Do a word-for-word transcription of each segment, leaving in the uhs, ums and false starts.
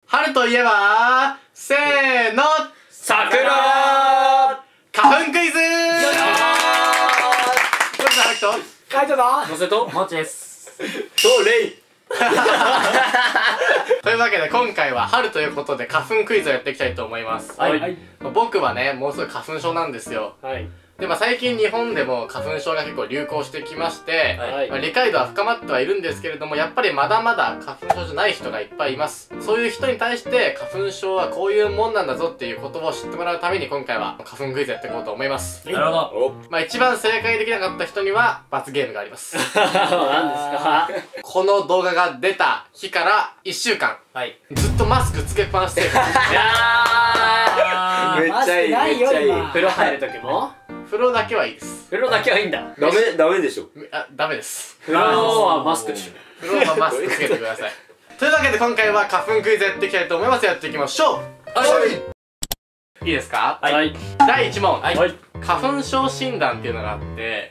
春といえばせーの桜花粉クイズー。これさはるきとカイトだ。 のせともちです。 とレイというわけで今回は春ということで花粉クイズをやっていきたいと思います。 はい、 僕はねもうすぐ花粉症なんですよ。 はいで、まあ、最近日本でも花粉症が結構流行してきまして、 はいまあ、理解度は深まってはいるんですけれども、やっぱりまだまだ花粉症じゃない人がいっぱいいます。そういう人に対して花粉症はこういうもんなんだぞっていうことを知ってもらうために今回は花粉クイズやっていこうと思います。 なるほど。 まあ一番正解できなかった人には罰ゲームがあります。 何ですか？ この動画が出た日からいっしゅうかん、 はい。 ずっとマスクつけっぱなしでいやー、 めっちゃいい、 マスクないよめっちゃいい。 今風呂入る時も風呂だけはいいです。 風呂だけはいいんだ。 ダメ、ダメでしょ。 あ、ダメです。 風呂はマスクでしょ。 風呂はマスクつけてください。というわけで今回は花粉クイズやっていきたいと思います。やっていきましょう。はいいいですか？ はい。 だいいち問、 はい。 花粉症診断っていうのがあって、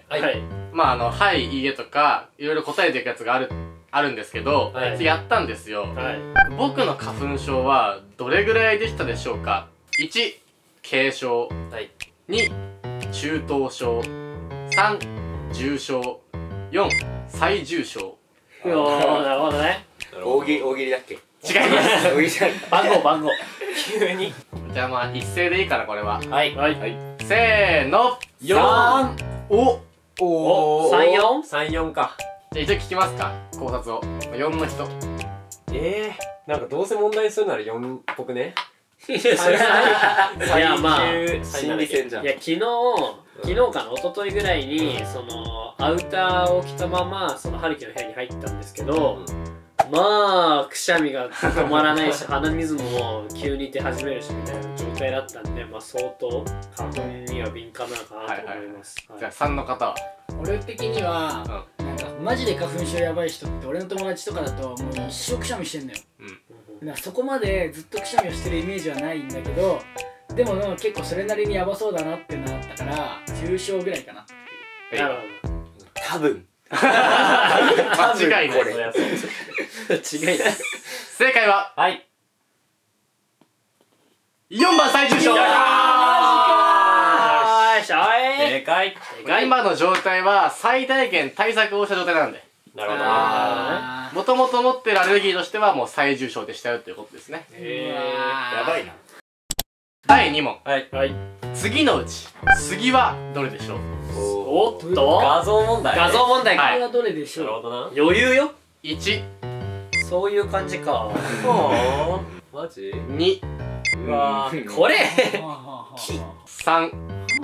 はい。 まああの「はい」「いいえ」とかいろいろ答えていくやつがあるあるんですけど、 はいやったんですよ。 はい。 僕の花粉症はどれぐらいでしたでしょうか？いち軽症、 はい。 に中等症、さん重症、よん最重症。 うおー、なるほどね。 大喜利、大喜利だっけ？ 違います大喜利じゃない。 番号番号。急に。 じゃあまあ一斉でいいからこれは。 はい。はい。 せーのよん。 おお、三四？ 三四か。 じゃあ一応聞きますか考察を。よんの人。 えー、なんかどうせ問題にするならよんっぽくね。 いやまあ心理戦じゃん。 いや昨日昨日かな一昨日ぐらいにそのアウターを着たままその春樹の部屋に入ったんですけど、まあくしゃみが止まらないし鼻水も急に出始めるしみたいな状態だったんで、まあ相当花粉には敏感なのかなと思います。 じゃあさんの方は。 俺的には、なんかマジで花粉症やばい人って俺の友達とかだともう一生くしゃみしてんのよ。なんかそこまでずっとくしゃみをしてるイメージはないんだけど、でもなんか結構それなりにやばそうだなってなったから重症ぐらいかな。 なるほど。 多分。 間違いない。 これ。 違いない。 正解ははいよんばん最重症。 よーし、おい。 正解。 今の状態は最大限対策をした状態なんで、 なるほど。 あもともと持ってるアレルギーとしてはもう最重症でしたよということですね。 えやばいな。 だいに問、 ー。はい。はい。 次のうち杉はどれでしょう？ おっと。 画像問題。 画像問題か。 ーこれはどれでしょう？ なるほどな。 余裕よ。 いち、 そういう感じか。 はあ。マジ？ に、 うわー。 これ。 さん。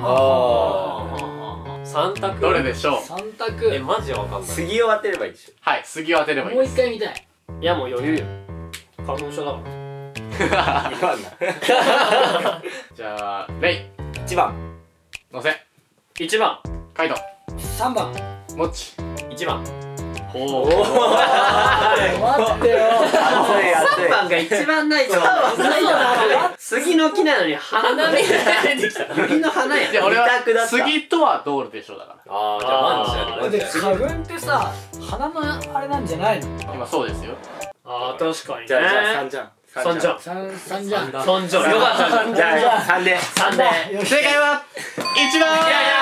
あ三択。 どれでしょう？ 三択。 え、マジわかんない。 杉を当てればいいでしょ。 はい、杉を当てればいいもうです。 一回見たい。 いやもう余裕よ。花粉症だから。 言わんな。 じゃあレイ、 一番。 のせ、 一番。 カイト、 三番。 もっち。 一番。 ほおお。 ー。 待ってよ。 熱い熱い。 番が一番ないと思う。杉の木なのに花芽が出てきた。指の花や。 で、俺は二択だった杉とはどうでしょうだかあー、じゃあマンチやだって花粉ってさ、鼻のあれなんじゃないの？ ら。今そうですよ。 ああ確かにね。 じゃあじゃあ三じゃん。 三じゃん。 三三じゃん。 三じゃん。よかった。 じゃあ三で。 三で。 正解はいちばん。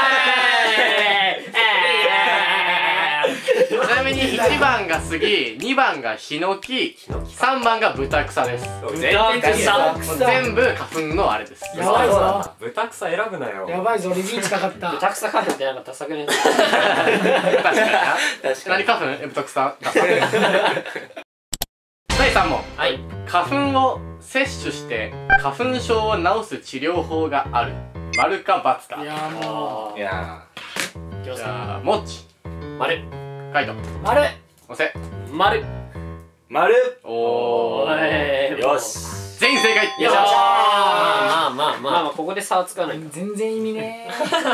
ちなみにいちばんが杉、にばんがヒノキ、さんばんがブタクサです。 全然違う。 もう全部花粉のあれです。 やばいぞ。 豚草選ぶなよ。 やばいぞ、俺リーチかかった。 たくさん花粉ってなんかダサくね。 確かにな。 確かに。 何花粉？え、ブタクサ。だいさん問。 はい。 花粉を摂取して花粉症を治す治療法がある。丸か×か。 いやもいやじじゃあ、もっち、 丸。 カイト、 うあれおせ。 丸。 ー。丸。 おー。 い。 よし。 全員正解。 よっしゃー。 まあまあまあまあまあここで差はつかないか。 全然意味ね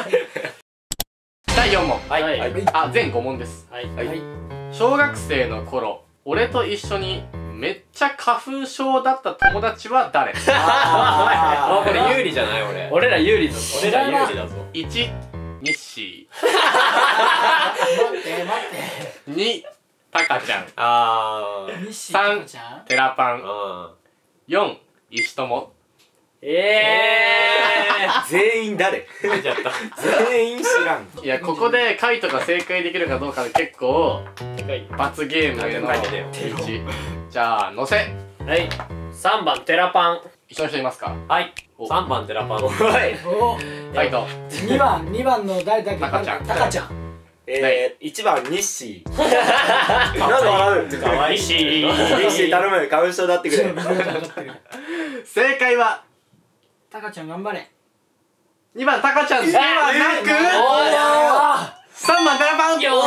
だいよん問。 はい。 はいはい。 あ、全ご問です。 はい。 はい小学生の頃、俺と一緒にめっちゃ花粉症だった友達は誰？ あ、これ有利じゃない俺。 俺ら有利だぞ。 俺ら有利だぞ。 いち、日誌。 待って待ってに、タカちゃん。 あー。 日誌さんちゃんテラパン。 あよん石友。 ええ全員誰？ 書いちゃった全員知らん。 いやここでカイトが正解できるかどうかで結構ー、高い。 罰ゲームへの書いてねいち。じゃあ乗せはいさんばんテラパン。 一緒の人いますか？ はいおさんばんテラパン。 おい。 おカイト。 にばんにばんの誰だっけ？ タカちゃんタカちゃん。 えー、いちばん日誌。なんで笑う？ かわいい西日誌頼む。花粉症だってくれ。 正解はタカちゃん頑張れ。 にばんタカちゃんではなくあさんばんテラパン。 よー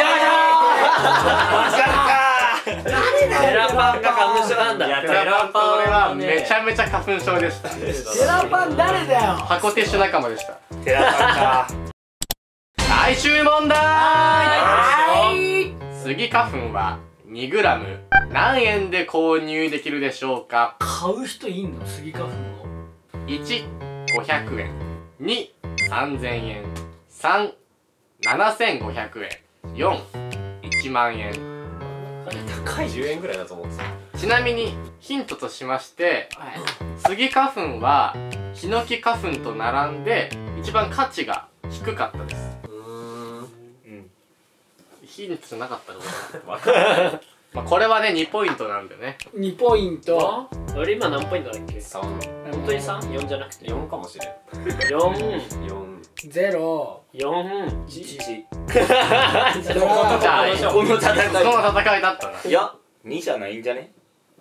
テラパンが花粉症なんだ。 いやテラパン俺はめちゃめちゃ花粉症でした。 ーテラパン誰だよ。 箱ティッシュ仲間でした。 テラパンか。 最終問題。 はいスギ花粉は にグラム 何円で購入できるでしょうか？ 買う人いんの？スギ花粉を。 いち、ごひゃくえん。に、さんぜんえん。さん、ななせんごひゃくえん。よん、いちまんえん。 高いじゅうえんぐらいだと思ってた。 ちなみにヒントとしましてはいスギ花粉はヒノキ花粉と並んで一番価値が低かったです。 うーんうん。 ヒントじゃなかったのかわかんないなまあこれはねにポイントなんでね。 にポイント。 俺今何ポイントだっけ？ さん、 本当に さん？よん じゃなくてよんかもしれん。 よん、 よん、 ゼロよん、 いち。 じゃあこの戦い。 その戦いだったないや、にじゃないんじゃね？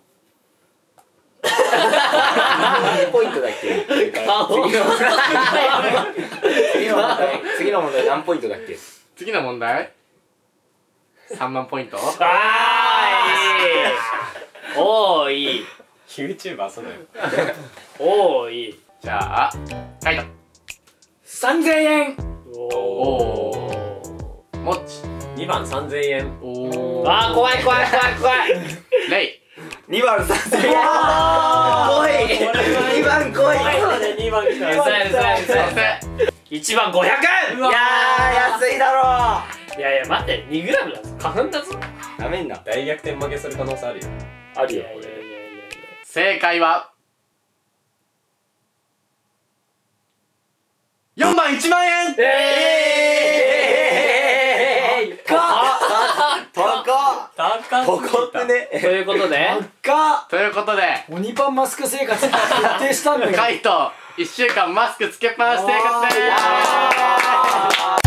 何ポイントだっけ？ 顔次の問題。次の問題何ポイントだっけ？ 次の問題さんまんポイント。 あーいおーい YouTuber そのよ。 おーいじゃあカイト。 さんぜんえん。 おおーもっち。 にばんさんぜんえん。 おーあー怖い怖い怖い怖いレイ。 にばんさんぜんえん。来い。にばん来い。 にばん来うざいうざいうざいそしていちばんごひゃくえん。 いやー安いだろいやいや待って にグラムだぞ花粉だぞ。 ー。なめんな。 大逆転負けする可能性あるよ。 あるよこれ。 いやいやいやいやい正解はよんばんいちまんえん。 やえー高っ。 高高くね。 ということで高っ。 ということで鬼パンマスク生活が決定したんだよ。 カイトいっしゅうかんマスクつけっぱなし生活でーす。